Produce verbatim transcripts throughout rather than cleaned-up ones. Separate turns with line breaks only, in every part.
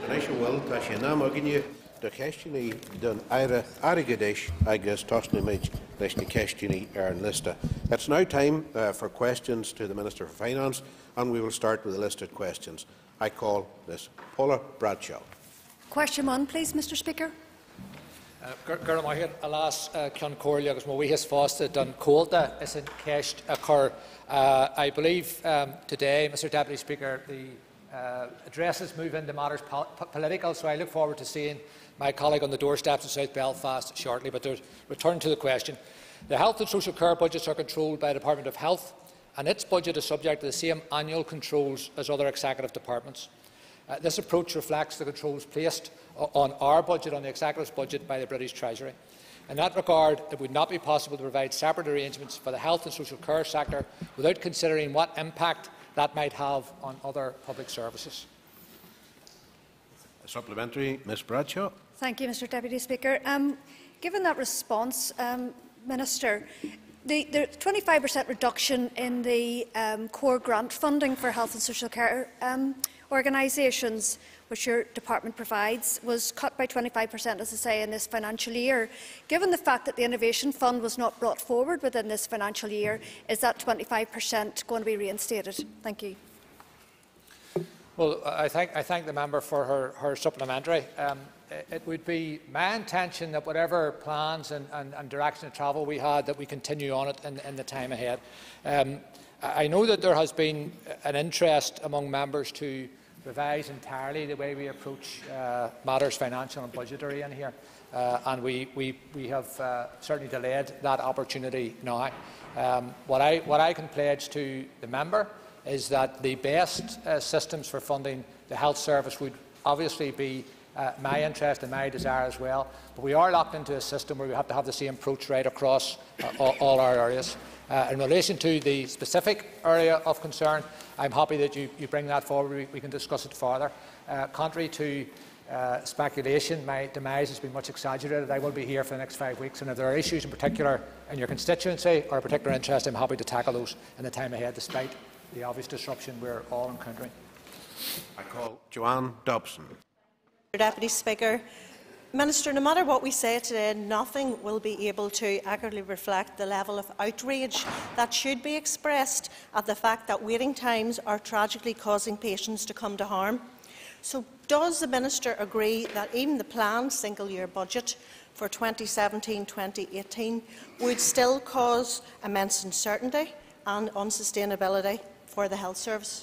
Taisha Will, Taisha Namagini, the Kestini, done Ira Arigadish, I guess, Tosni Midge, Lishni Kestini, Aaron Lista. It's now time uh, for questions to the Minister for Finance, and we will start with the listed questions. I call this Paula Bradshaw.
Question one, please, Mr Speaker.
Gur Mairtean, alas, Ceann Comhairle agus mo bhuíochas fásta don cóilta is in ceist a chur. I believe um, today, Mr Deputy Speaker, the uh, addresses move into matters po political, so I look forward to seeing my colleague on the doorsteps in South Belfast shortly. But to return to the question, the health and social care budgets are controlled by the Department of Health, and its budget is subject to the same annual controls as other executive departments. Uh, this approach reflects the controls placed on our budget, on the Executive's budget, by the British Treasury. In that regard, it would not be possible to provide separate arrangements for the health and social care sector without considering what impact that might have on other public services.
A supplementary, Miz Bradshaw.
Thank you, Mr Deputy Speaker. Um, given that response, um, Minister, the twenty-five percent reduction in the um, core grant funding for health and social care um, organisations, which your department provides, was cut by twenty-five percent, as I say, in this financial year. Given the fact that the Innovation Fund was not brought forward within this financial year, is that twenty-five percent going to be reinstated? Thank you.
Well, I thank, I thank the member for her, her supplementary. Um, it would be my intention that whatever plans and, and, and direction of travel we had, that we continue on it in, in the time ahead. Um, I know that there has been an interest among members to revise entirely the way we approach uh, matters financial and budgetary in here, uh, and we, we, we have uh, certainly delayed that opportunity now. Um, what, I, what I can pledge to the member is that the best uh, systems for funding the health service would obviously be uh, my interest and my desire as well, but we are locked into a system where we have to have the same approach right across uh, all, all our areas. Uh, in relation to the specific area of concern, I am happy that you, you bring that forward. We, we can discuss it further. Uh, contrary to uh, speculation, my demise has been much exaggerated. I will be here for the next five weeks, and if there are issues in particular in your constituency or a particular interest, I am happy to tackle those in the time ahead, despite the obvious disruption we are all encountering.
I call Joanne Dobson.
Deputy Speaker. Minister, no matter what we say today, nothing will be able to accurately reflect the level of outrage that should be expressed at the fact that waiting times are tragically causing patients to come to harm. So, does the Minister agree that even the planned single-year budget for twenty seventeen twenty eighteen would still cause immense uncertainty and unsustainability for the health service?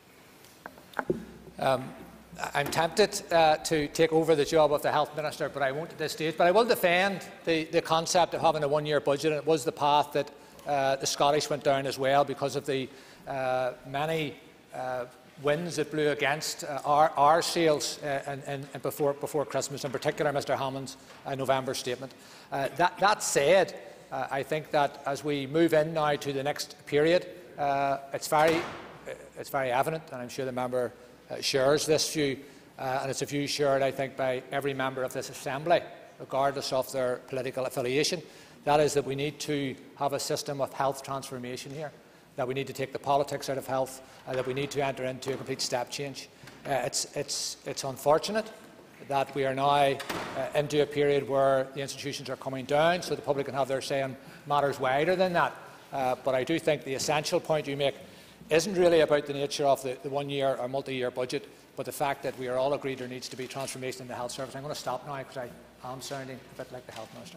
Um, I'm tempted uh, to take over the job of the Health Minister, but I won't at this stage. But I will defend the, the concept of having a one-year budget, and it was the path that uh, the Scottish went down as well, because of the uh, many uh, winds that blew against uh, our, our sales uh, and, and, and before, before Christmas, in particular Mr Hammond's uh, November statement. Uh, that, that said, uh, I think that as we move in now to the next period, uh, it's, very, it's very evident, and I'm sure the member Uh, shares this view, uh, and it's a view shared, I think, by every member of this Assembly, regardless of their political affiliation. That is that we need to have a system of health transformation here, that we need to take the politics out of health, uh, that we need to enter into a complete step change. Uh, it's, it's, it's unfortunate that we are now uh, into a period where the institutions are coming down, so the public can have their say on matters wider than that. Uh, but I do think the essential point you make isn't really about the nature of the, the one-year or multi-year budget, but the fact that we are all agreed there needs to be transformation in the health service. I'm going to stop now because I am sounding a bit like the Health Minister.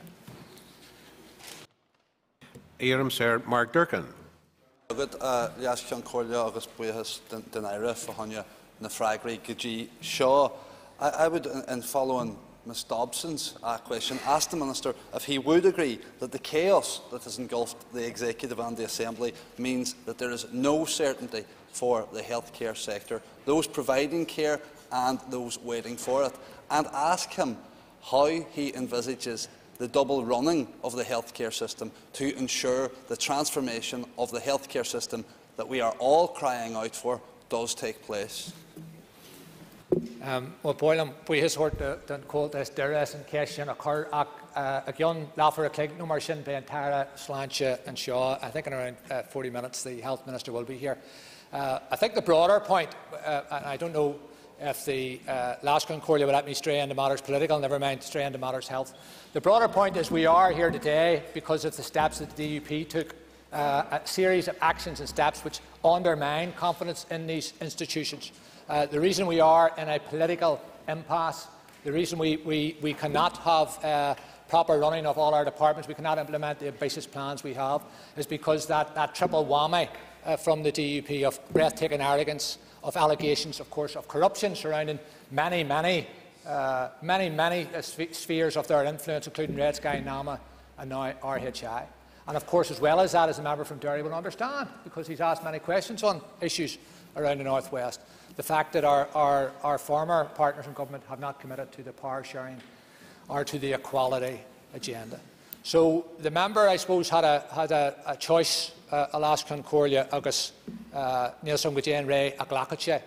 Éireann Sir Mark Durkan.
Good, yes, Ceann Comhairle agus buíochas den Éire fahanne na Fragri Gigi Shaw. I would, in following Miz Dobson's uh, question, ask the Minister if he would agree that the chaos that has engulfed the Executive and the Assembly means that there is no certainty for the healthcare sector, those providing care and those waiting for it, and ask him how he envisages the double running of the healthcare system to ensure the transformation of the healthcare system that we are all crying out for does take place.
Um, well, Boylan, buíochas hort den cóiltas deras an ceisian a chur ach a gionn láfar a clig nó mar sin be an tara sláinte and Shaw. I think in around uh, forty minutes the Health Minister will be here. Uh, I think the broader point, uh, and I don't know if the uh, Laskin Corley will let me stray into matters political, never mind stray into matters health. The broader point is we are here today because of the steps that the D U P took, uh, a series of actions and steps which undermine confidence in these institutions. Uh, the reason we are in a political impasse, the reason we, we, we cannot have uh, proper running of all our departments, we cannot implement the ambitious plans we have, is because that, that triple whammy uh, from the D U P of breathtaking arrogance, of allegations, of course, of corruption surrounding many, many, uh, many, many uh, spheres of their influence, including Red Sky, NAMA and now R H I. And of course, as well as that, as a member from Derry will understand, because he's asked many questions on issues around the North West, the fact that our, our, our former partners in government have not committed to the power sharing or to the equality agenda. So the member, I suppose, had a, had a, a choice, uh, Alaskan Corlia agus Nielsen Gujan Ray Aglakache.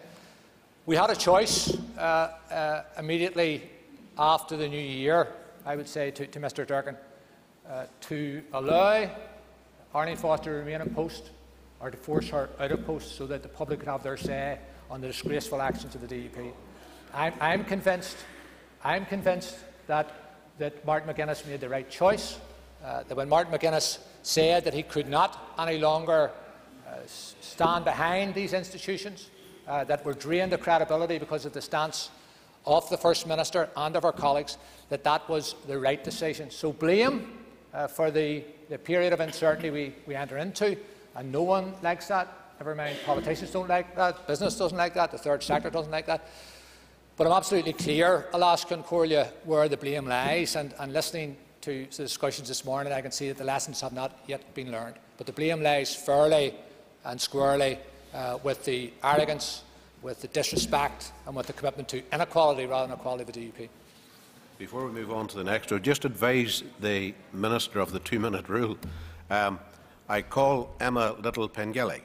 We had a choice uh, uh, immediately after the new year, I would say, to, to Mr Durkin, uh, to allow Arlene Foster to remain in post or to force her out of post so that the public could have their say on the disgraceful actions of the D U P. I'm, I'm convinced, I'm convinced that, that Martin McGuinness made the right choice, uh, that when Martin McGuinness said that he could not any longer uh, stand behind these institutions uh, that were drained of credibility because of the stance of the First Minister and of our colleagues, that that was the right decision. So blame uh, for the, the period of uncertainty we, we enter into, and no one likes that. Never mind, politicians don't like that, business doesn't like that, the third sector doesn't like that. But I'm absolutely clear, Alaskan Corlia, where the blame lies, and, and listening to the discussions this morning, I can see that the lessons have not yet been learned. But the blame lies fairly and squarely uh, with the arrogance, with the disrespect, and with the commitment to inequality rather than equality of the D U P.
Before we move on to the next, I would just advise the Minister of the two-minute rule. Um, I call Emma Little-Pengelly.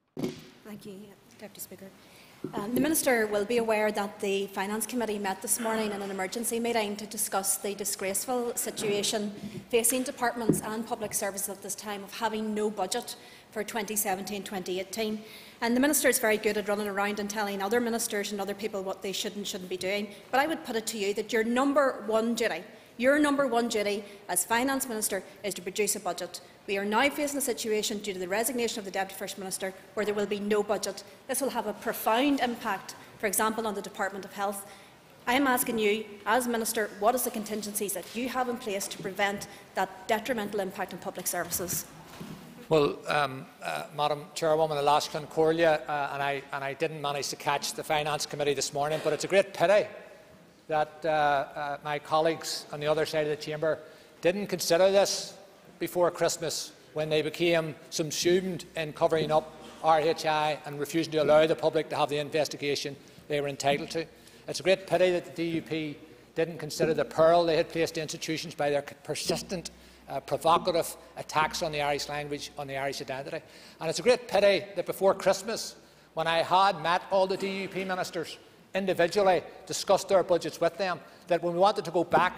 Thank you, Deputy Speaker. Um, the Minister will be aware that the Finance Committee met this morning in an emergency meeting to discuss the disgraceful situation facing departments and public services at this time of having no budget for twenty seventeen twenty eighteen. And the Minister is very good at running around and telling other ministers and other people what they should and shouldn't be doing. But I would put it to you that your number one duty, your number one duty as Finance Minister is to produce a budget. We are now facing a situation due to the resignation of the Deputy First Minister where there will be no budget. This will have a profound impact, for example, on the Department of Health. I am asking you, as Minister, what is the contingencies that you have in place to prevent that detrimental impact on public services?
Well, um, uh, Madam Chairwoman, Alaskan Corlia, uh, and, I, and I didn't manage to catch the Finance Committee this morning, but it's a great pity that uh, uh, my colleagues on the other side of the chamber didn't consider this before Christmas when they became subsumed in covering up R H I and refusing to allow the public to have the investigation they were entitled to. It's a great pity that the D U P didn't consider the peril they had placed the institutions by their persistent, uh, provocative attacks on the Irish language, on the Irish identity. And it's a great pity that before Christmas, when I had met all the D U P ministers individually, discussed their budgets with them, that when we wanted to go back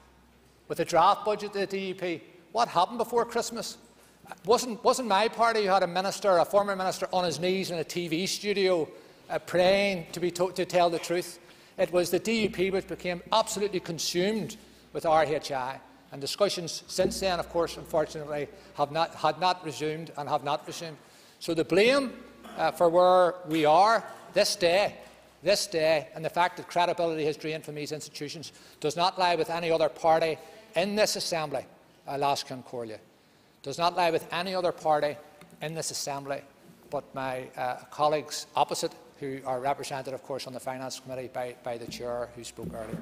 with a draft budget to the D U P, what happened before Christmas? Wasn't, wasn't my party who had a minister, a former minister, on his knees in a T V studio uh, praying to, be to, to tell the truth. It was the D U P which became absolutely consumed with R H I. And discussions since then, of course, unfortunately, have not, had not resumed and have not resumed. So the blame uh, for where we are this day, this day, and the fact that credibility has drained from these institutions does not lie with any other party in this Assembly. Alaskan Corlia does not lie with any other party in this Assembly but my uh, colleagues opposite, who are represented, of course, on the Finance Committee by, by the Chair who spoke earlier.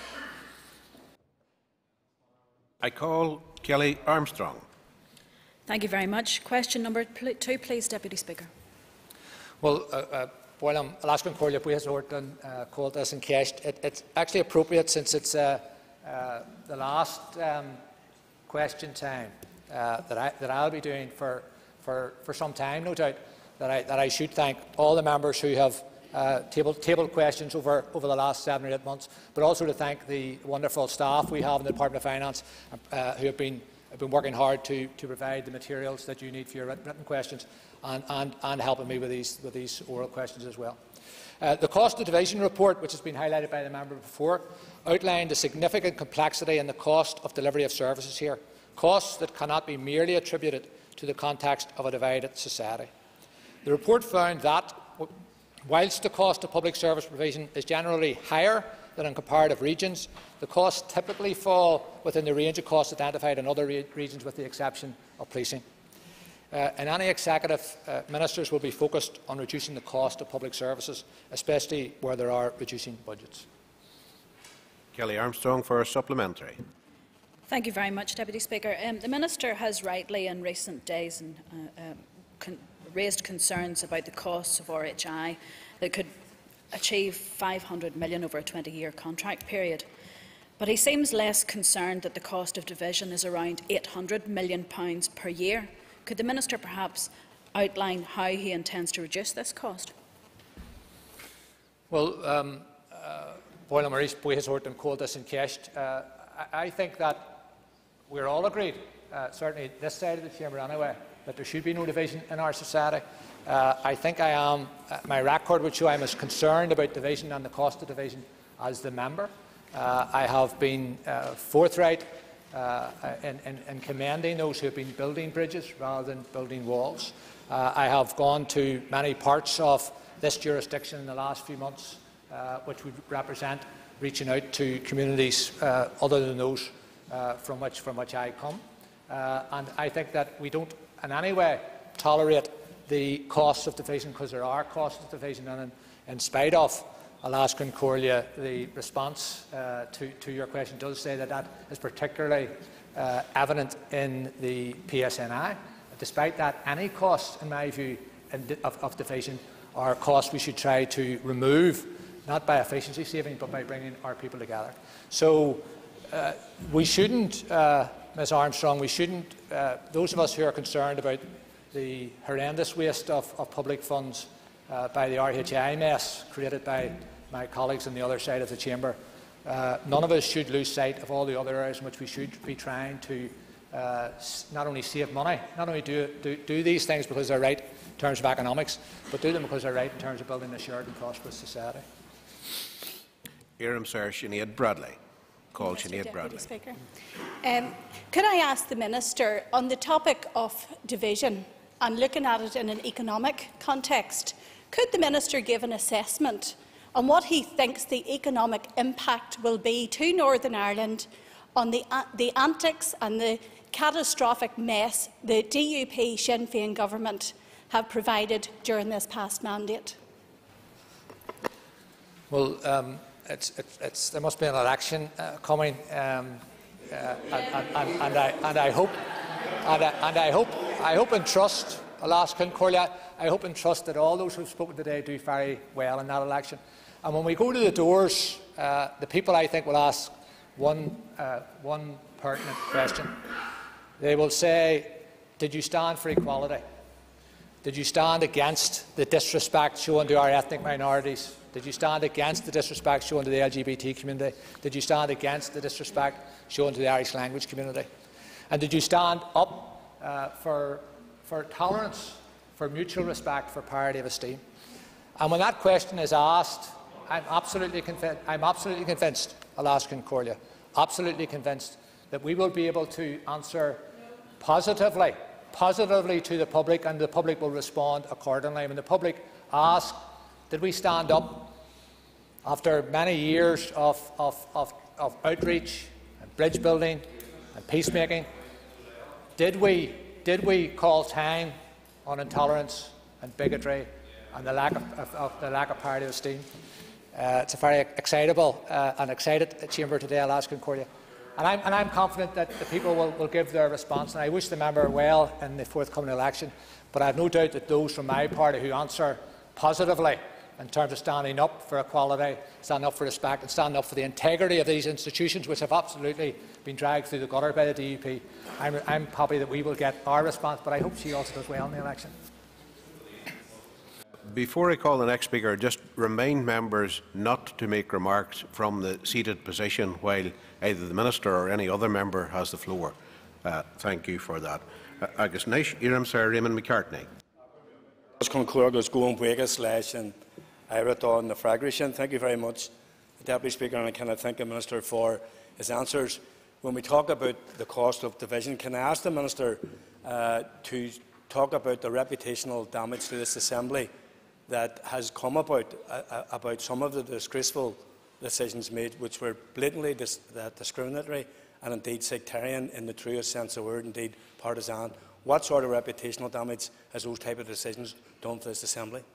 I call Kelly Armstrong.
Thank you very much. Question number two, please, Deputy Speaker.
Well, uh, uh, Boilam, Alaskan Corlia, we have Orton called this and cashed. It, it's actually appropriate since it's uh, uh, the last um, question time uh, that, I, that I'll be doing for, for, for some time, no doubt, that I, that I should thank all the members who have uh, tabled, tabled questions over, over the last seven or eight months, but also to thank the wonderful staff we have in the Department of Finance uh, who have been, have been working hard to, to provide the materials that you need for your written questions and, and, and helping me with these, with these oral questions as well. Uh, the cost of division report, which has been highlighted by the member before, outlined the significant complexity in the cost of delivery of services here, costs that cannot be merely attributed to the context of a divided society. The report found that, whilst the cost of public service provision is generally higher than in comparative regions, the costs typically fall within the range of costs identified in other re regions, with the exception of policing. Uh, and any executive uh, ministers will be focused on reducing the cost of public services, especially where there are reducing budgets.
Kelly Armstrong for a supplementary.
Thank you very much, Deputy Speaker. Um, the Minister has rightly in recent days and, uh, um, con raised concerns about the costs of R H I that could achieve five hundred million pounds over a twenty year contract period. But he seems less concerned that the cost of division is around eight hundred million pounds per year. Could the Minister perhaps outline how he intends to reduce this cost?
Well, um, Boyle Maurice Buhas Horton called this in Kesh. Uh, I, I think that we're all agreed, uh, certainly this side of the chamber anyway, that there should be no division in our society. Uh, I think I am, uh, my record would show I'm as concerned about division and the cost of division as the member. Uh, I have been uh, forthright uh, in, in, in commending those who have been building bridges rather than building walls. Uh, I have gone to many parts of this jurisdiction in the last few months, uh, which would represent reaching out to communities uh, other than those uh, from, which, from which I come. Uh, and I think that we don't in any way tolerate the costs of division, because there are costs of division, and in, in spite of Alaska and Corlia, the response uh, to, to your question does say that that is particularly uh, evident in the P S N I. Despite that, any costs, in my view, in di of, of division are costs we should try to remove, not by efficiency saving, but by bringing our people together. So uh, we shouldn't, uh, Miz Armstrong, we shouldn't, uh, those of us who are concerned about the horrendous waste of, of public funds uh, by the R H I mess created by my colleagues on the other side of the chamber, uh, none of us should lose sight of all the other areas in which we should be trying to uh, not only save money, not only do, do, do these things because they're right in terms of economics, but do them because they're right in terms of building a shared and prosperous society.
Iram Sir Sinead Bradley. Call Sinead Bradley.
Speaker. Um, could I ask the Minister, on the topic of division and looking at it in an economic context, could the Minister give an assessment on what he thinks the economic impact will be to Northern Ireland on the, uh, the antics and the catastrophic mess the D U P Sinn Féin government have provided during this past mandate?
Well, um, it's, it's, it's, there must be an election uh, coming, um, uh, and, and, and, I, and I hope, and I, and I hope, I hope and trust, Alaska and Corlia, I hope and trust that all those who have spoken today do very well in that election. And when we go to the doors, uh, the people, I think, will ask one, uh, one pertinent question. They will say, did you stand for equality? Did you stand against the disrespect shown to our ethnic minorities? Did you stand against the disrespect shown to the L G B T community? Did you stand against the disrespect shown to the Irish language community? And did you stand up uh, for, for tolerance, for mutual respect, for parity of esteem? And when that question is asked, I'm absolutely, convi I'm absolutely convinced, Alaska and Corlia, absolutely convinced that we will be able to answer positively, positively to the public, and the public will respond accordingly. When the public ask, did we stand up after many years of, of, of, of outreach and bridge building and peacemaking? Did we, did we call time on intolerance and bigotry and the lack of, of, of, the lack of parity of esteem? Uh, it's a very excitable uh, and excited chamber today, Alaska and Corlia. And I'm, and I'm confident that the people will, will give their response, and I wish the member well in the forthcoming election. But I have no doubt that those from my party who answer positively in terms of standing up for equality, standing up for respect, and standing up for the integrity of these institutions, which have absolutely been dragged through the gutter by the D U P, I'm, I'm happy that we will get our response, but I hope she also does well in the election.
Before I call the next speaker, just remind members not to make remarks from the seated position while either the Minister or any other member has the floor. Uh, thank you for that. Agus Nish, Iram Sir Raymond McCartney.
As conclúir agus go an buige leis an Ira on the fragration. Thank you very much, Deputy Speaker, and I cannot thank the Minister for his answers. When we talk about the cost of division, can I ask the Minister uh, to talk about the reputational damage to this Assembly that has come about uh, about some of the disgraceful decisions made, which were blatantly dis uh, discriminatory and indeed sectarian in the truest sense of the word, indeed partisan? What sort of reputational damage has those type of decisions done for this Assembly?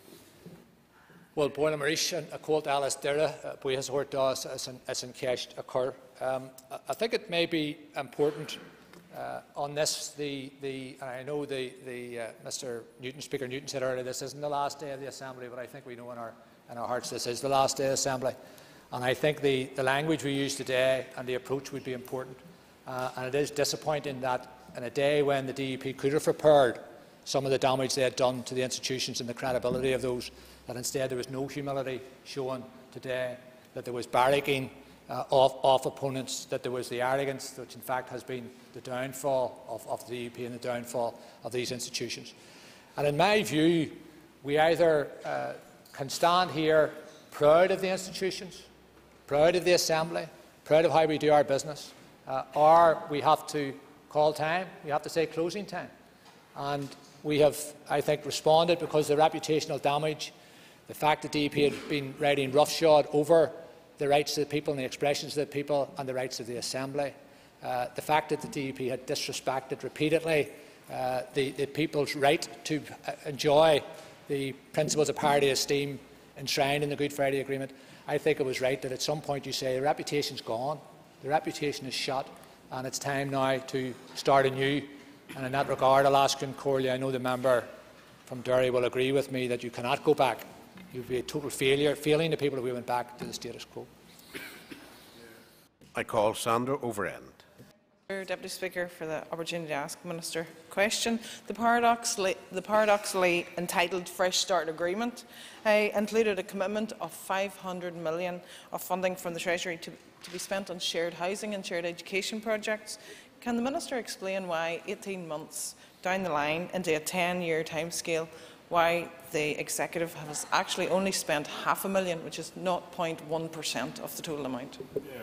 Well, Boyle Marish and a quote Alice Dira, we has heard us as an as an cash occur. Um, I think it may be important uh, on this. The the and I know the the uh, Mister Newton, Speaker Newton said earlier, this isn't the last day of the Assembly, but I think we know in our in our hearts this is the last day of the Assembly. And I think the the language we use today and the approach would be important. Uh, and it is disappointing that in a day when the D U P could have repaired some of the damage they had done to the institutions and the credibility of those, that instead there was no humility shown today, that there was barracking uh, of, of opponents, that there was the arrogance, which in fact has been the downfall of, of the D U P and the downfall of these institutions. And in my view, we either uh, can stand here proud of the institutions, proud of the Assembly, proud of how we do our business, uh, or we have to call time, we have to say closing time. And we have, I think, responded because the reputational damage, the fact that the D U P had been riding roughshod over the rights of the people and the expressions of the people and the rights of the Assembly, uh, the fact that the D U P had disrespected repeatedly uh, the, the people's right to uh, enjoy the principles of parity esteem enshrined in the Good Friday Agreement, I think it was right that at some point you say the reputation's gone, the reputation is shot, and it's time now to start anew. And in that regard, I'll ask Jim Corley, I know the member from Derry will agree with me that you cannot go back. You would be a total failure, failing the people if we went back to the status quo.
I call Sandra Overend.
Deputy Speaker, for the opportunity to ask Minister a question. The paradoxically, the paradoxically entitled Fresh Start Agreement uh, included a commitment of five hundred million pounds of funding from the Treasury to, to be spent on shared housing and shared education projects. Can the Minister explain why, eighteen months down the line into a ten-year timescale, why the Executive has actually only spent half a million, which is zero point one percent of the total amount?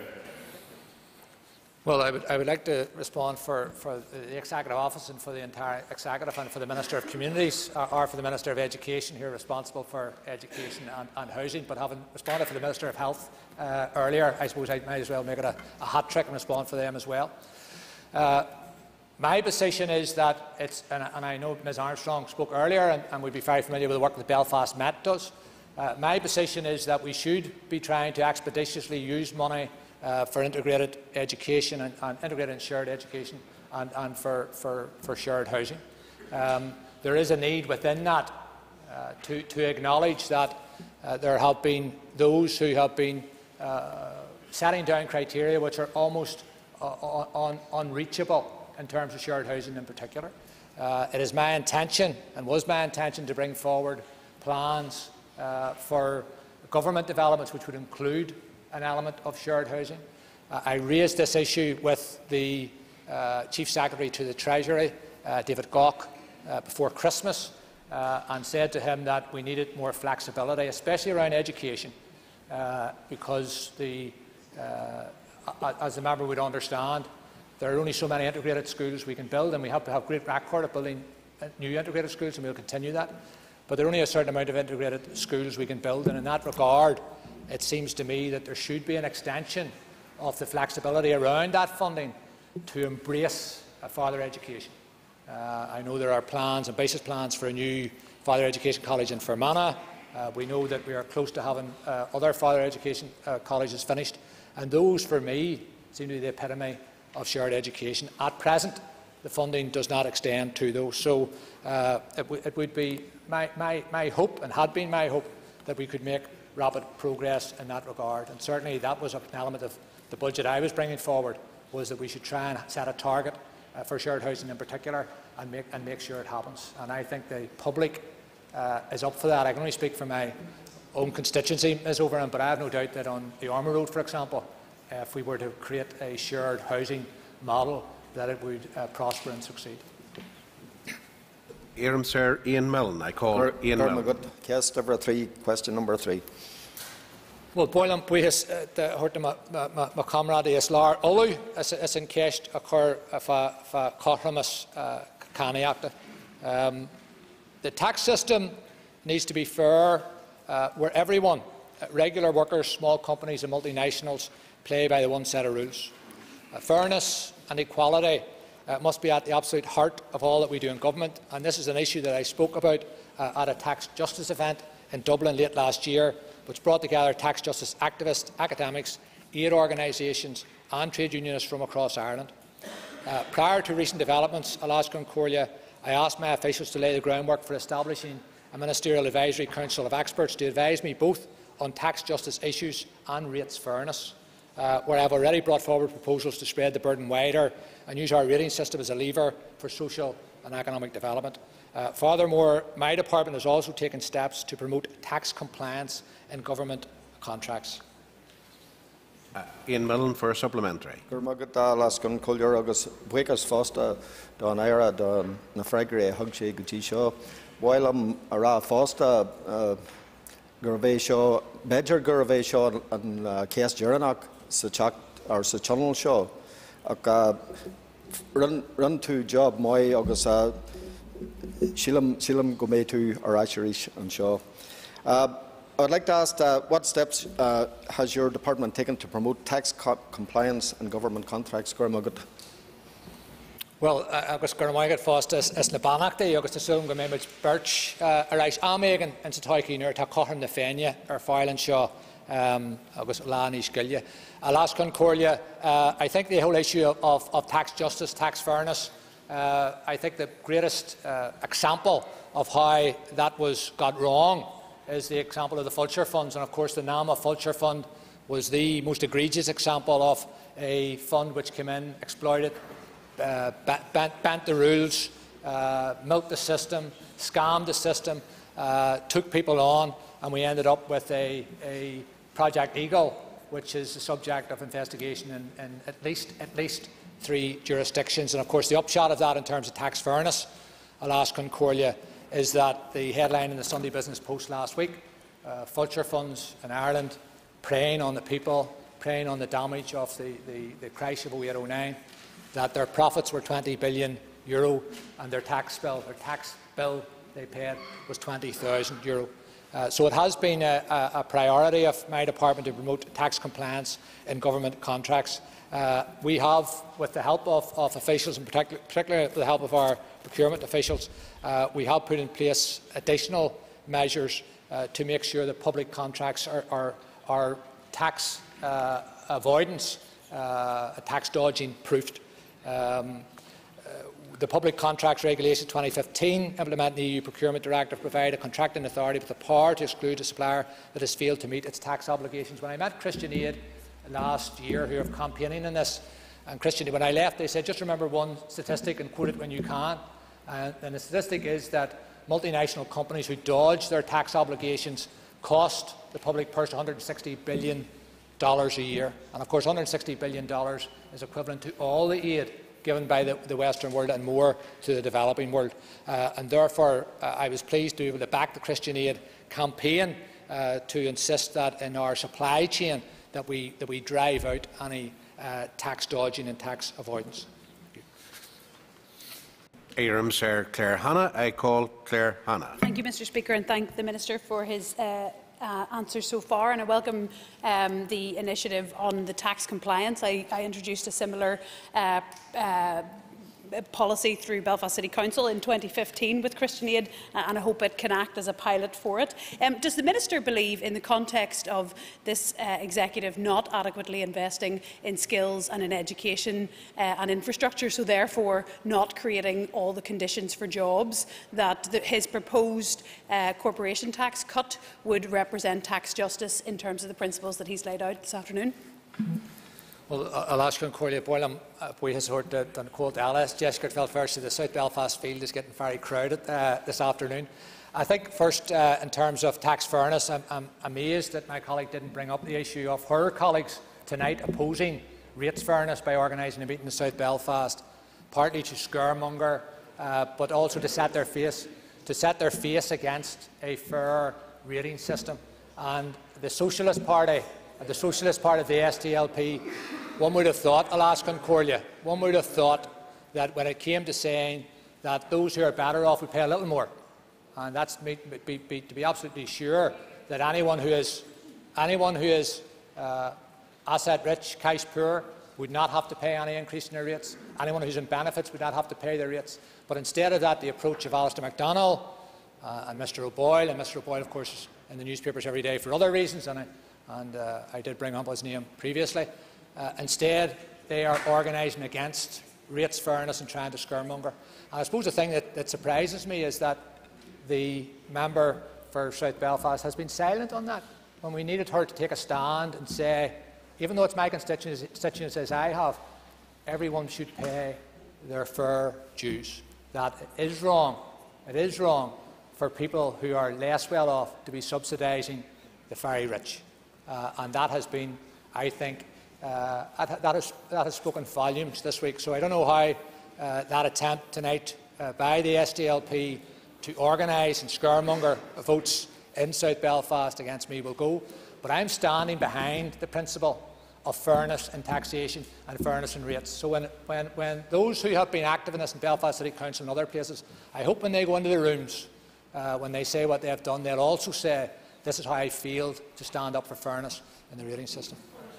Well, I would, I would like to respond for, for the Executive Office and for the entire Executive and for the Minister of Communities, or, or for the Minister of Education, who are responsible for education and, and housing. But having responded for the Minister of Health uh, earlier, I suppose I might as well make it a, a hat trick and respond for them as well. Uh, my position is that it's, and, and I know Miz Armstrong spoke earlier and, and would be very familiar with the work that Belfast Met does. Uh, my position is that we should be trying to expeditiously use money uh, for integrated education and, and integrated and shared education and, and for, for, for shared housing. Um, there is a need within that uh, to, to acknowledge that uh, there have been those who have been uh, setting down criteria which are almost uh, un unreachable in terms of shared housing in particular. Uh, it is my intention, and was my intention, to bring forward plans uh, for government developments which would include an element of shared housing. Uh, I raised this issue with the uh, Chief Secretary to the Treasury, uh, David Gauck, uh, before Christmas, uh, and said to him that we needed more flexibility, especially around education, uh, because the, uh, as the member would understand, there are only so many integrated schools we can build, and we have to have great record of building new integrated schools, and we will continue that. But there are only a certain amount of integrated schools we can build, and in that regard, it seems to me that there should be an extension of the flexibility around that funding to embrace a further education. Uh, I know there are plans, ambitious plans, for a new further education college in Fermanagh. Uh, we know that we are close to having uh, other further education uh, colleges finished, and those, for me, seem to be the epitome of shared education. At present, the funding does not extend to those. So uh, it, it would be my, my, my hope, and had been my hope, that we could make rapid progress in that regard. And certainly that was an element of the budget I was bringing forward, was that we should try and set a target uh, for shared housing in particular, and make, and make sure it happens. And I think the public uh, is up for that. I can only speak for my own constituency, Miz Overend, but I have no doubt that on the Armour Road, for example, Uh, if we were to create a shared housing model, that it would uh, prosper and succeed.
Iram Sir Ian Milne. I call Gur Ian Milne.
Cast number three, question number three.
Well, Boylan, buhis the hurt my my my comrade is lar olu as as in cast occur fa fa cohramus caniacta. The tax system needs to be fair, uh, where everyone, uh, regular workers, small companies and multinationals, play by the one set of rules. Uh, fairness and equality uh, must be at the absolute heart of all that we do in government, and this is an issue that I spoke about uh, at a tax justice event in Dublin late last year, which brought together tax justice activists, academics, aid organisations and trade unionists from across Ireland. Uh, prior to recent developments, Alaska and Corlia, I asked my officials to lay the groundwork for establishing a Ministerial Advisory Council of Experts to advise me both on tax justice issues and rates fairness, uh, where I have already brought forward proposals to spread the burden wider and use our rating system as a lever for social and economic development. Uh, furthermore, my department has also taken steps to promote tax compliance in government contracts.
Uh, Ian Milne for a supplementary.
Lascon Muilleor agus buchas fásta don éire don na freigraí thug sé go dtí seo. Bhail am a rá fásta gur bhéh seo, beidir gur bhéh seo an céas dearnach sa teacht ar sa channel seo ach run run tú job mai agus sílam sílam go méid tú ar áisiéis an seo. I would like to ask uh, what steps uh, has your department taken to promote tax co compliance and government contracts?
Well, agus gur maiad fásta is na banachtaí agus tasúm go méid birch aráis améigean an sa táicíúir tá cothram na féine ar fáileann seo agus lánaí sciile. Alaska and Corlia, uh, I think the whole issue of, of tax justice, tax fairness, uh, I think the greatest uh, example of how that was got wrong is the example of the vulture funds, and of course the NAMA vulture fund was the most egregious example of a fund which came in, exploited, uh, bent, bent the rules, uh, milked the system, scammed the system, uh, took people on, and we ended up with a, a Project Eagle, which is the subject of investigation in, in at least at least three jurisdictions. And of course the upshot of that in terms of tax fairness, Alaska and Corlia, is that the headline in the Sunday Business Post last week, uh, vulture funds in Ireland preying on the people, preying on the damage of the, the, the crash of oh eight oh nine, that their profits were twenty billion euro and their tax bill, their tax bill they paid was twenty thousand euro. Uh, so it has been a, a, a priority of my department to promote tax compliance in government contracts. Uh, we have, with the help of, of officials, and particular, particularly with the help of our procurement officials, uh, we have put in place additional measures uh, to make sure that public contracts are, are, are tax uh, avoidance, uh, tax dodging proofed. Um, The Public Contracts Regulation twenty fifteen, implementing the E U Procurement Directive, provide a contracting authority with the power to exclude a supplier that has failed to meet its tax obligations. When I met Christian Aid last year, who are campaigning in this, and Christian Aid, when I left, they said, just remember one statistic and quote it when you can. Uh, and the statistic is that multinational companies who dodge their tax obligations cost the public purse one hundred sixty billion dollars a year. And of course, one hundred sixty billion dollars is equivalent to all the aid given by the, the Western world and more to the developing world. Uh, and therefore, uh, I was pleased to be able to back the Christian Aid campaign uh, to insist that in our supply chain that we, that we drive out any uh, tax dodging and tax avoidance.
Aram Sir Claire Hanna. I call Claire Hanna.
Thank you, Mr Speaker, and thank the Minister for his uh, Uh, answers so far, and I welcome um, the initiative on the tax compliance. I, I introduced a similar uh, uh, policy through Belfast City Council in twenty fifteen with Christian Aid, uh, and I hope it can act as a pilot for it. Um, does the Minister believe, in the context of this uh, executive not adequately investing in skills and in education uh, and infrastructure, so therefore not creating all the conditions for jobs, that the, his proposed uh, corporation tax cut would represent tax justice in terms of the principles that he's laid out this afternoon?
Well, Alaska and Corlia Boylan, we have heard that on Colt Alice, Jessica fell first, the South Belfast field is getting very crowded uh, this afternoon. I think first, uh, in terms of tax fairness, I'm, I'm amazed that my colleague didn't bring up the issue of her colleagues tonight opposing rates fairness by organising a meeting in South Belfast, partly to scaremonger uh, but also to set their face to set their face against a fair rating system. And the Socialist Party, the Socialist Party of the S D L P, one would have thought, Alaska and Corlia, one would have thought that when it came to saying that those who are better off would pay a little more, and that's be, be, be, to be absolutely sure that anyone who is anyone who is uh, asset rich, cash poor, would not have to pay any increase in their rates. Anyone who's in benefits would not have to pay their rates. But instead of that, the approach of Alistair MacDonald uh, and Mister O'Boyle, and Mister O'Boyle, of course, is in the newspapers every day for other reasons, and I, and, uh, I did bring up his name previously. Uh, instead, they are organising against rates fairness and trying to scarmonger. And I suppose the thing that, that surprises me is that the member for South Belfast has been silent on that, when we needed her to take a stand and say, even though it's my constituents, constituents as I have, everyone should pay their fair dues. That it is wrong. It is wrong for people who are less well off to be subsidising the very rich. Uh, and that has been, I think, uh, that, has, that has spoken volumes this week. So I don't know how uh, that attempt tonight uh, by the S D L P to organise and scaremonger votes in South Belfast against me will go. But I'm standing behind the principle of fairness in taxation and fairness in rates. So when, when, when those who have been active in this in Belfast City Council and other places, I hope when they go into the rooms, uh, when they say what they have done, they'll also say, this is how I failed to stand up for fairness in the rating system.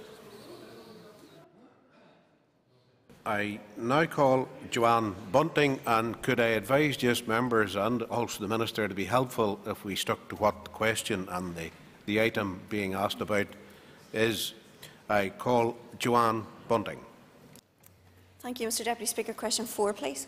I now call Joanne Bunting, and could I advise just members and also the Minister to be helpful if we stuck to what the question and the, the item being asked about is. I call Joanne Bunting.
Thank you, Mister Deputy Speaker. Question four, please.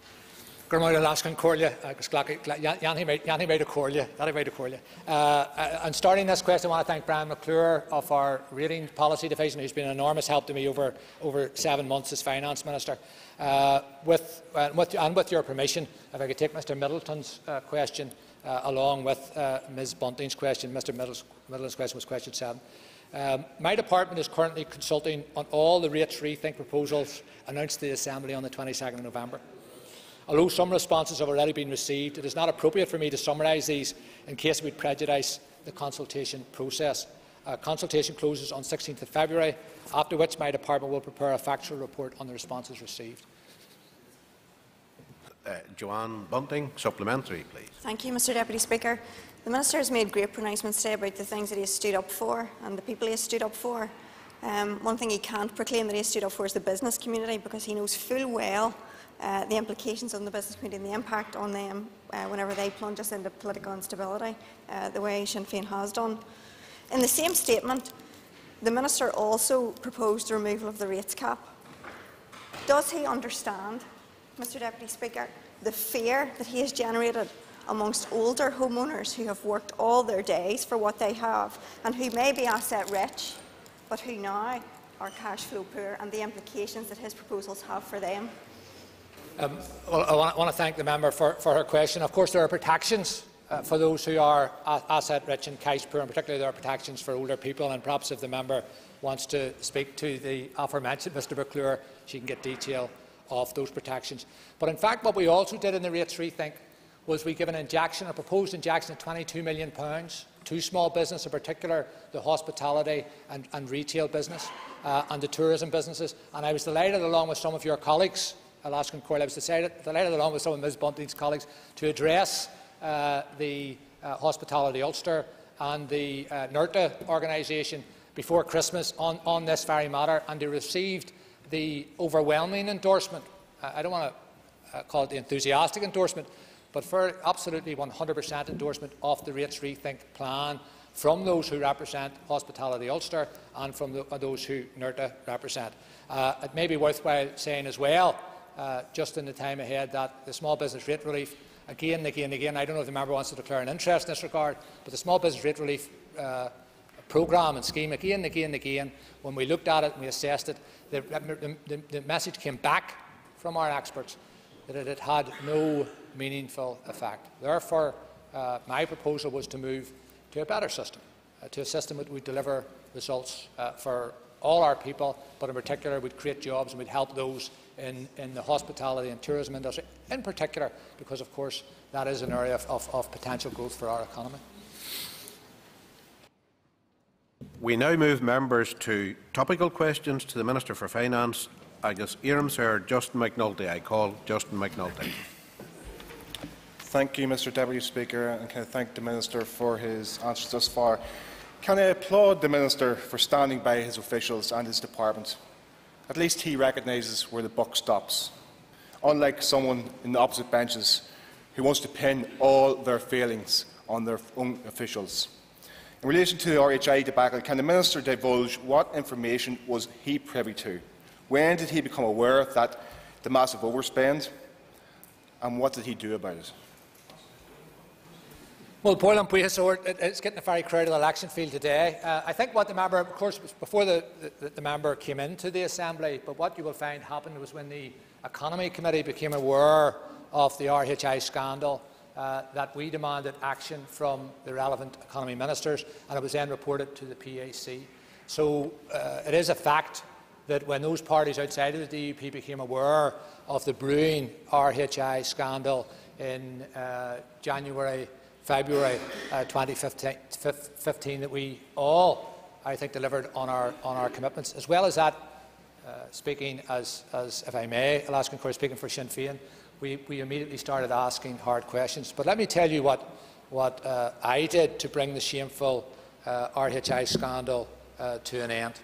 And starting this question, I want to thank Brian McClure of our Rating Policy Division, who's been an enormous help to me over, over seven months as Finance Minister. Uh, with, uh, with, and with your permission, if I could take Mister Middleton's uh, question uh, along with uh, Miz Bunting's question. Mister Middleton's question was question seven. Um, my department is currently consulting on all the rates rethink proposals announced to the Assembly on the twenty-second of November. Although some responses have already been received, it is not appropriate for me to summarise these in case it would prejudice the consultation process. Uh, consultation closes on sixteenth of February, after which my department will prepare a factual report on the responses received.
Uh, Joanne Bunting, supplementary, please.
Thank you, Mister Deputy Speaker. The Minister has made great pronouncements today about the things that he has stood up for and the people he has stood up for. Um, one thing he can't proclaim that he has stood up for is the business community, because he knows full well uh, the implications on the business community and the impact on them uh, whenever they plunge us into political instability, uh, the way Sinn Féin has done. In the same statement, the Minister also proposed the removal of the rates cap. Does he understand, Mister Deputy Speaker, the fear that he has generated amongst older homeowners who have worked all their days for what they have and who may be asset rich but who now are cash flow poor, and the implications that his proposals have for them?
Um, well, I want, I want to thank the member for, for her question. Of course, there are protections uh, for those who are asset rich and cash poor, and particularly there are protections for older people. And perhaps if the member wants to speak to the aforementioned Mister McClure, she can get detail of those protections. But in fact, what we also did in the rates rethink was we give an injection, a proposed injection of twenty-two million pounds to small business, in particular the hospitality and, and retail business uh, and the tourism businesses. And I was delighted, along with some of your colleagues, Alaska and Corlia, I was decided, delighted along with some of Miz Bunting's colleagues, to address uh, the uh, Hospitality Ulster and the uh, NERTA organisation before Christmas on, on this very matter, and they received the overwhelming endorsement. Uh, I don't want to uh, call it the enthusiastic endorsement, but for absolutely one hundred percent endorsement of the Rates Rethink plan from those who represent Hospitality Ulster and from the, uh, those who NERTA represent. Uh, it may be worthwhile saying as well, uh, just in the time ahead, that the small business rate relief, again and again and again, I don't know if the member wants to declare an interest in this regard, but the small business rate relief uh, programme and scheme, again and again and again, when we looked at it and we assessed it, the, the, the message came back from our experts that it had had no meaningful effect. Therefore, uh, my proposal was to move to a better system, uh, to a system that would deliver results uh, for all our people, but in particular would create jobs and would help those in, in the hospitality and tourism industry, in particular because, of course, that is an area of, of, of potential growth for our economy.
We now move members to topical questions to the Minister for Finance. Agus Iram Sir Justin McNulty. I call Justin McNulty.
Thank you, Mister Deputy Speaker, and can I thank the Minister for his answers thus far. Can I applaud the Minister for standing by his officials and his department? At least he recognises where the buck stops, unlike someone in the opposite benches who wants to pin all their failings on their own officials. In relation to the R H I debacle, can the Minister divulge what information was he privy to? When did he become aware that the massive overspend, and what did he do about it?
Well, Boylan Puihasor, it's getting a very crowded election field today. Uh, I think what the member, of course, before the, the, the member came into the Assembly, but what you will find happened was when the Economy Committee became aware of the R H I scandal, uh, that we demanded action from the relevant economy ministers, and it was then reported to the P A C. So uh, it is a fact that when those parties outside of the D U P became aware of the brewing R H I scandal in uh, January, February uh, twenty fifteen, that we all, I think, delivered on our on our commitments. As well as that, uh, speaking as, as, if I may, Alaskan Court speaking for Sinn Féin, we, we immediately started asking hard questions. But let me tell you what what uh, I did to bring the shameful uh, R H I scandal uh, to an end.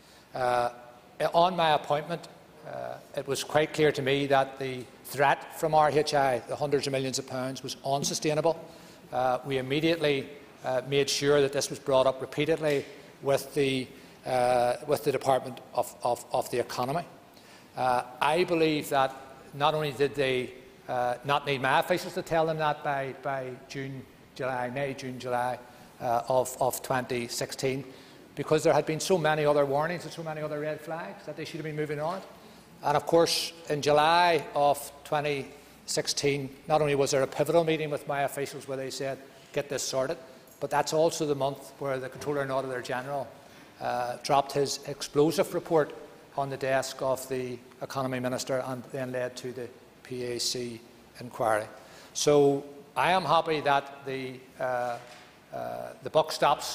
Uh, On my appointment, uh, it was quite clear to me that the threat from R H I, the hundreds of millions of pounds, was unsustainable. Uh, we immediately uh, made sure that this was brought up repeatedly with the, uh, with the Department of, of, of the Economy. Uh, I believe that not only did they uh, not need my officials to tell them that by, by June, July, May, June, July uh, of, of twenty sixteen, because there had been so many other warnings and so many other red flags that they should have been moving on. And of course, in July of twenty sixteen, not only was there a pivotal meeting with my officials where they said, get this sorted, but that's also the month where the Controller and Auditor General uh, dropped his explosive report on the desk of the Economy Minister and then led to the P A C inquiry. So I am happy that the, uh, uh, the buck stops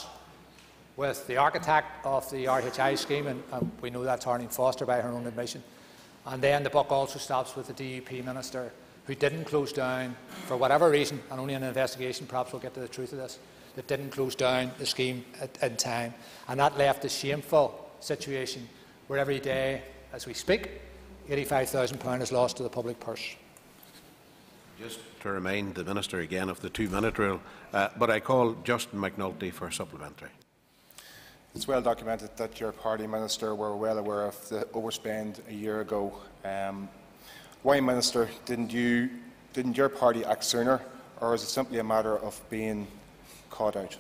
with the architect of the R H I scheme, and, and we know that's Arlene Foster by her own admission. And then the buck also stops with the D U P minister, who didn't close down, for whatever reason, and only an investigation, perhaps we'll get to the truth of this, that didn't close down the scheme at, in time. And that left a shameful situation where every day, as we speak, eighty-five thousand pounds is lost to the public purse.
Just to remind the Minister again of the two-minute rule, uh, but I call Justin McNulty for supplementary.
It's well documented that your party minister were well aware of the overspend a year ago. Um, why, Minister, didn't you, didn't your party act sooner, or is it simply a matter of being caught out?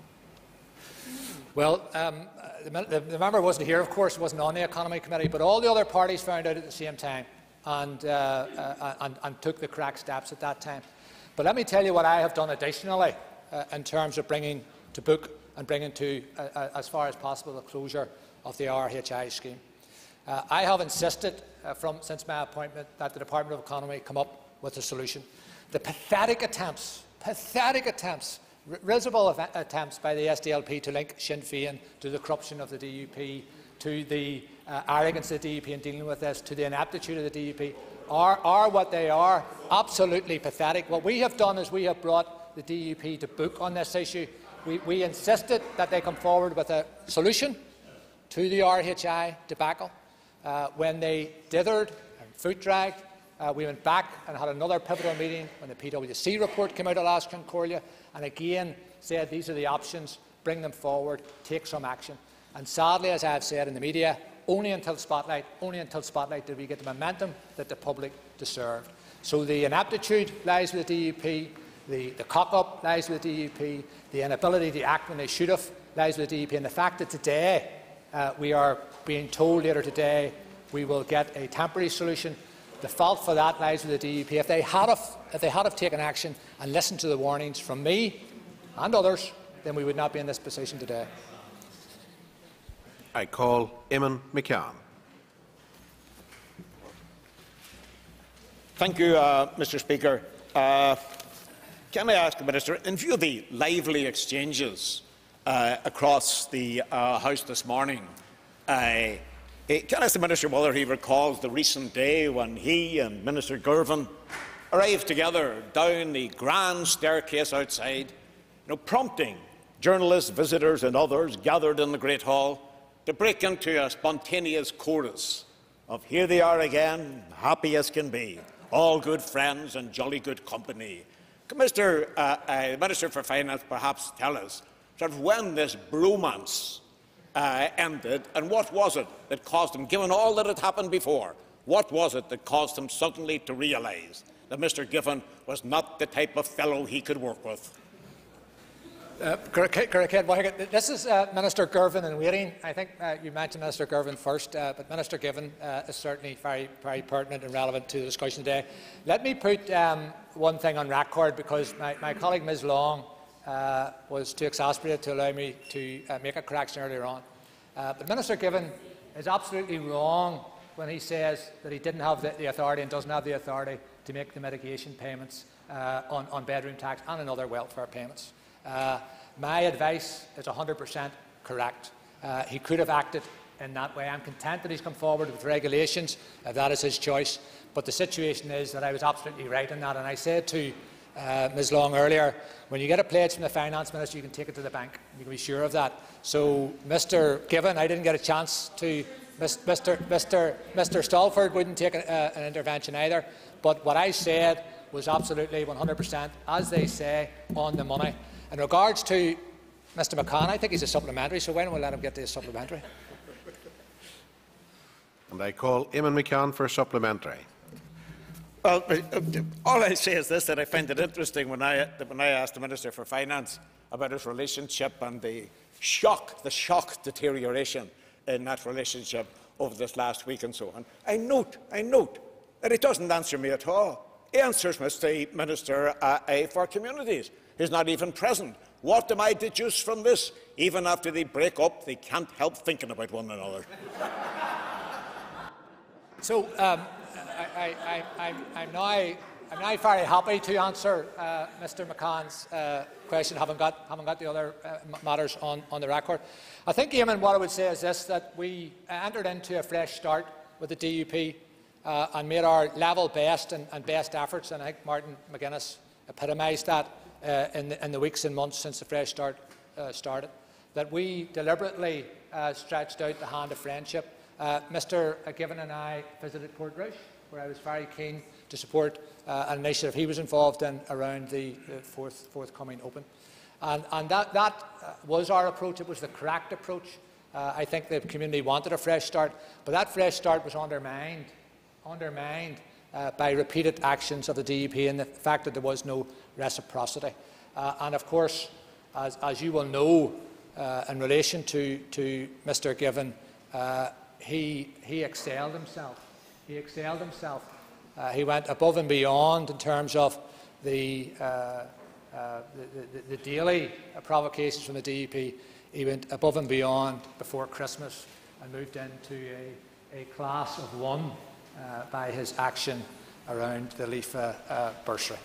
Well, um, the, the member wasn't here, of course, wasn't on the Economy Committee, but all the other parties found out at the same time and, uh, uh, and, and took the correct steps at that time. But let me tell you what I have done additionally uh, in terms of bringing to book and bringing to, uh, as far as possible, the closure of the R H I scheme. Uh, I have insisted uh, from, since my appointment that the Department of Economy come up with a solution. The pathetic attempts, pathetic attempts, risible attempts by the S D L P to link Sinn Féin to the corruption of the D U P, to the uh, arrogance of the D U P in dealing with this, to the inaptitude of the D U P, are, are what they are, absolutely pathetic. What we have done is we have brought the D U P to book on this issue. We, we insisted that they come forward with a solution to the R H I debacle. Uh, when they dithered and foot-dragged, uh, we went back and had another pivotal meeting when the P W C report came out of last Concordia, and again said these are the options, bring them forward, take some action. And sadly, as I have said in the media, only until Spotlight, only until Spotlight did we get the momentum that the public deserved. So the inaptitude lies with the D U P, the, the cock-up lies with the D U P, the inability to act when they should have lies with the D U P, and the fact that today uh, we are being told later today we will get a temporary solution. The fault for that lies with the D U P. If they had have, if they had have taken action and listened to the warnings from me and others, then we would not be in this position today.
I call Eamon McCann.
Thank you, uh, Mr Speaker. Uh, can I ask the Minister, in view of the lively exchanges uh, across the uh, House this morning, uh, can I ask the Minister whether he recalls the recent day when he and Minister Givan arrived together down the grand staircase outside, you know, prompting journalists, visitors and others gathered in the Great Hall to break into a spontaneous chorus of "Here they are again, happy as can be, all good friends and jolly good company." Can Mister Uh, uh, Minister for Finance perhaps tell us sort of when this bromance uh, ended, and what was it that caused him, given all that had happened before, what was it that caused him suddenly to realise that Mister Givan was not the type of fellow he could work with?
Uh, this is uh, Minister Givan in waiting. I think uh, you mentioned Minister Givan first, uh, but Minister Givan uh, is certainly very, very pertinent and relevant to the discussion today. Let me put um, one thing on record, because my, my colleague Miz Long uh, was too exasperated to allow me to uh, make a correction earlier on. Uh, but Minister Givan is absolutely wrong when he says that he didn't have the, the authority and doesn't have the authority to make the mitigation payments uh, on, on bedroom tax and on other welfare payments. Uh, my advice is one hundred percent correct. Uh, he could have acted in that way. I'm content that he's come forward with regulations. Uh, that is his choice. But the situation is that I was absolutely right in that. And I said to uh, Miz Long earlier, when you get a pledge from the Finance Minister, you can take it to the bank. You can be sure of that. So, Mister Givan, I didn't get a chance to. Mister Mister Mister Stalford wouldn't take a, uh, an intervention either. But what I said was absolutely one hundred percent, as they say, on the money. In regards to Mister McCann, I think he's a supplementary, so why don't we let him get to his supplementary?
And I call Eamon McCann for a supplementary.
Well, all I say is this, that I find it interesting when I, when I asked the Minister for Finance about his relationship and the shock, the shock deterioration in that relationship over this last week and so on. I note, I note that he doesn't answer me at all. He answers Mister Minister uh, uh, for Communities. He's not even present. What am I deduce from this? Even after they break up, they can't help thinking about one another.
So um, I, I, I, I'm, now, I'm now very happy to answer uh, Mister McCann's uh, question, having got, having got the other uh, matters on, on the record. I think, Eamon, what I would say is this, that we entered into a fresh start with the D U P uh, and made our level best and, and best efforts, and I think Martin McGuinness epitomised that Uh, in, the, in the weeks and months since the Fresh Start uh, started, that we deliberately uh, stretched out the hand of friendship. Uh, Mister Givan and I visited Portrush, where I was very keen to support uh, an initiative he was involved in around the uh, forth, forthcoming Open. And, and that, that uh, was our approach. It was the correct approach. Uh, I think the community wanted a fresh start, but that fresh start was undermined, undermined Uh, by repeated actions of the D U P and the fact that there was no reciprocity. Uh, and of course, as, as you will know, uh, in relation to, to Mister Givan, uh, he, he excelled himself. He excelled himself. Uh, he went above and beyond in terms of the, uh, uh, the, the, the daily provocations from the D U P. He went above and beyond before Christmas and moved into a, a class of one Uh, by his action around the Leafa uh, bursary.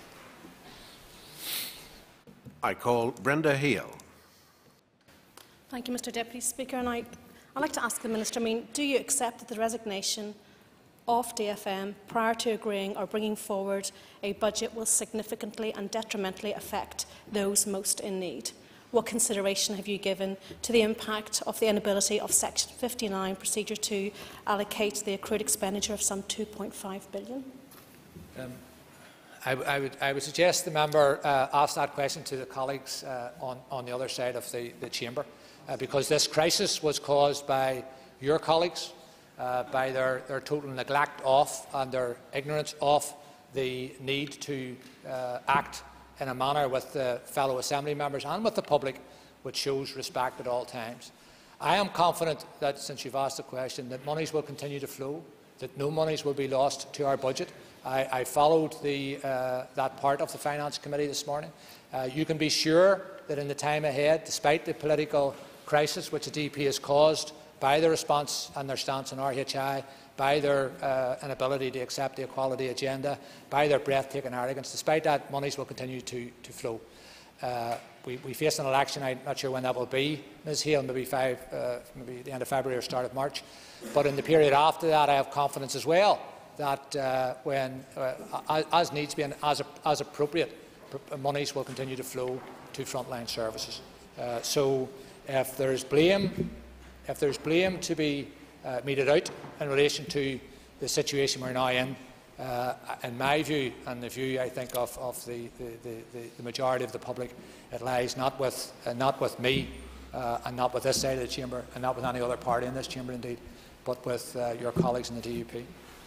I call Brenda Hale.
Thank you, Mister Deputy Speaker. And I, I'd like to ask the Minister, I mean, do you accept that the resignation of D F M prior to agreeing or bringing forward a budget will significantly and detrimentally affect those most in need? What consideration have you given to the impact of the inability of Section fifty-nine procedure to allocate the accrued expenditure of some two point five billion pounds?
Um, I, I, would, I would suggest the member uh, ask that question to the colleagues uh, on, on the other side of the, the chamber, uh, because this crisis was caused by your colleagues, uh, by their, their total neglect of and their ignorance of the need to uh, act in a manner with the fellow Assembly members and with the public which shows respect at all times. I am confident that, since you've asked the question, that monies will continue to flow, that no monies will be lost to our budget. I, I followed the, uh, that part of the Finance Committee this morning. Uh, you can be sure that in the time ahead, despite the political crisis which the D P has caused by the response and their stance on R H I, by their uh, inability to accept the equality agenda, by their breathtaking arrogance. Despite that, monies will continue to, to flow. Uh, we, we face an election. I'm not sure when that will be, Miz Hale, maybe, five, uh, maybe the end of February or start of March. But in the period after that, I have confidence as well that uh, when, uh, as needs be and as, as appropriate, monies will continue to flow to frontline services. Uh, so if there is blame, if there is blame to be uh, meted out in relation to the situation we're now in, uh, in my view and the view I think of, of the, the, the, the majority of the public, it lies not with, uh, not with me uh, and not with this side of the chamber and not with any other party in this chamber indeed, but with uh, your colleagues in the D U P.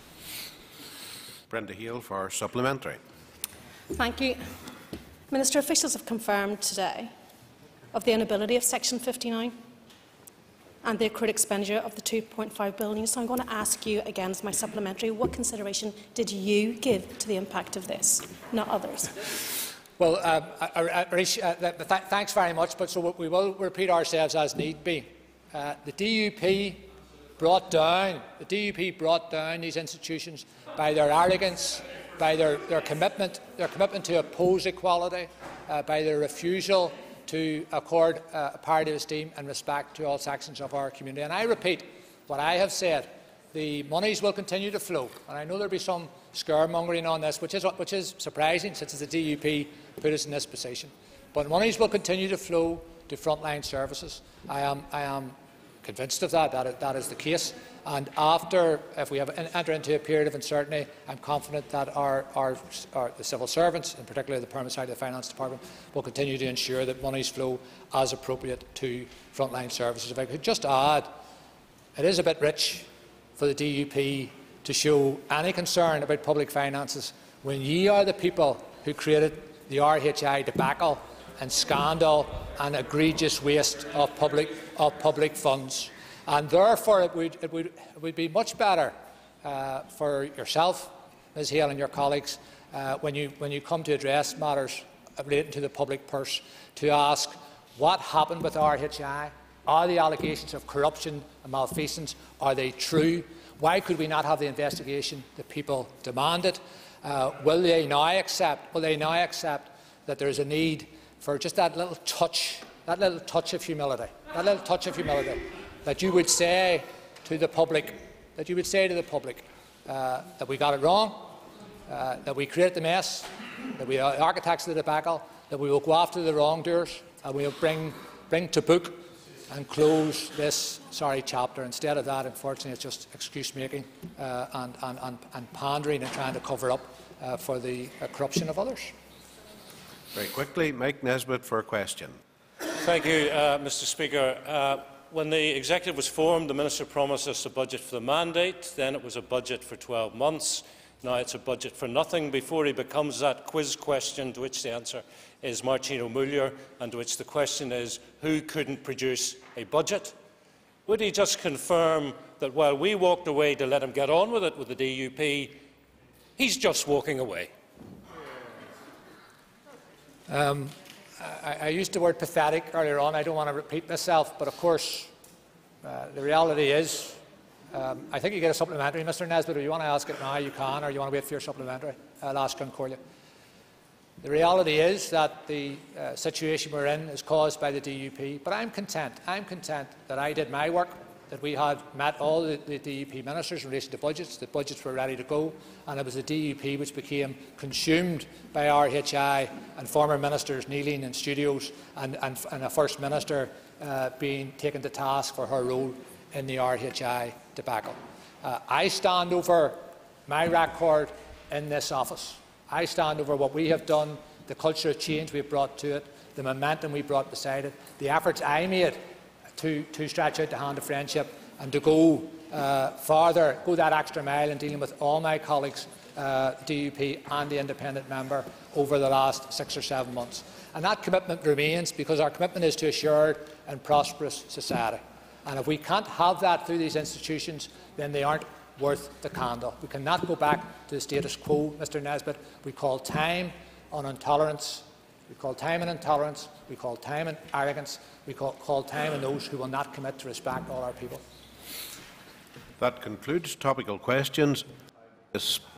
Brenda Hale for supplementary.
Thank you. Minister, officials have confirmed today of the inability of Section fifty-nine and the accrued expenditure of the two point five billion. So I'm going to ask you again as my supplementary, what consideration did you give to the impact of this, not others?
Well, uh, uh, uh, th thanks very much, but so we will repeat ourselves as need be. Uh, the D U P brought down, the D U P brought down these institutions by their arrogance, by their, their commitment, their commitment to oppose equality, uh, by their refusal to accord uh, a parity of esteem and respect to all sections of our community. And I repeat what I have said: the monies will continue to flow. And I know there will be some scaremongering on this, which is, which is surprising, since the D U P put us in this position. But monies will continue to flow to frontline services. I am, I am convinced of that. That is, that is the case. And after, if we have enter into a period of uncertainty, I'm confident that our, our, our the civil servants, in particular the permanent side of the Finance Department, will continue to ensure that monies flow as appropriate to frontline services. If I could just add, it is a bit rich for the D U P to show any concern about public finances when ye are the people who created the R H I debacle and scandal and egregious waste of public, of public funds. And therefore it would, it would, it would be much better uh, for yourself, Miz Hale, and your colleagues, uh, when, you, when you come to address matters relating to the public purse, to ask what happened with R H I. Are the allegations of corruption and malfeasance, are they true? Why could we not have the investigation that people demanded? Uh, will they now accept? Will they now accept that there is a need for just that little touch, that little touch of humility, that little touch of humility, that you would say to the public, that you would say to the public uh, that we got it wrong, uh, that we created the mess, that we are the architects of the debacle, that we will go after the wrongdoers, and we will bring, bring to book and close this sorry chapter. Instead of that, unfortunately, it's just excuse-making uh, and, and, and, and pandering and trying to cover up uh, for the uh, corruption of others.
Very quickly, Mike Nesbitt for a question.
Thank you, uh, Mister Speaker. Uh, when the Executive was formed, the Minister promised us a budget for the mandate. Then it was a budget for twelve months. Now it's a budget for nothing before he becomes that quiz question to which the answer is Mairtean O Muilleor, and to which the question is who couldn't produce a budget. Would he just confirm that while we walked away to let him get on with it with the D U P, he's just walking away?
Um, I, I used the word pathetic earlier on. I don't want to repeat myself, but of course uh, the reality is, um, I think you get a supplementary, Mister Nesbitt. If you want to ask it now, you can, or you want to wait for your supplementary. I'll ask Concordia. The reality is that the uh, situation we're in is caused by the D U P, but I'm content. I'm content that I did my work, that we had met all the, the D U P ministers in relation to budgets, the budgets were ready to go, and it was the D U P which became consumed by R H I and former ministers kneeling in studios and, and, and a First Minister uh, being taken to task for her role in the R H I debacle. Uh, I stand over my record in this office. I stand over what we have done, the culture of change we have brought to it, the momentum we brought beside it, the efforts I made to, to stretch out the hand of friendship and to go uh, farther, go that extra mile in dealing with all my colleagues, uh, D U P and the independent member, over the last six or seven months. And that commitment remains, because our commitment is to a shared and prosperous society. And if we can't have that through these institutions, then they aren't worth the candle. We cannot go back to the status quo, Mister Nesbitt. We call time on intolerance. We call time on intolerance. We call time on arrogance. We call, call time on those who will not commit to respect all our people.
That concludes topical questions.